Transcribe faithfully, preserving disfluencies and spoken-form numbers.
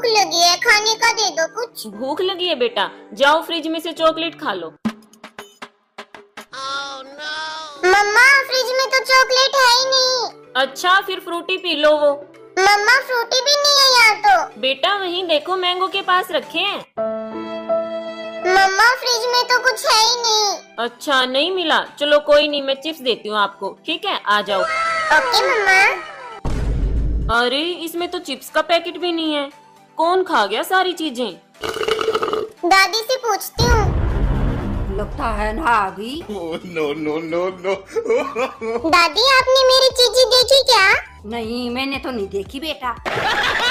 लगी है, खाने का दे दो कुछ। भूख लगी है बेटा, जाओ फ्रिज में से चॉकलेट खा लो। मम्मा फ्रिज में तो चॉकलेट है ही नहीं। अच्छा फिर फ्रूटी पी लो वो। मम्मा फ्रूटी भी नहीं है यहाँ तो। बेटा वहीं देखो, मैंगो के पास रखे हैं। मम्मा फ्रिज में तो कुछ है ही नहीं। अच्छा नहीं मिला, चलो कोई नहीं, मैं चिप्स देती हूँ आपको, ठीक है आ जाओ। ओके मम्मा। अरे इसमें तो चिप्स का पैकेट भी नहीं है, कौन खा गया सारी चीजें? दादी से पूछती हूँ। लगता है ना आ गई। No no no no. दादी आपने मेरी चीजी देखी क्या? नहीं मैंने तो नहीं देखी बेटा।